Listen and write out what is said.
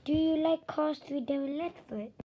Do you like Cars 3 Devil Left Foot?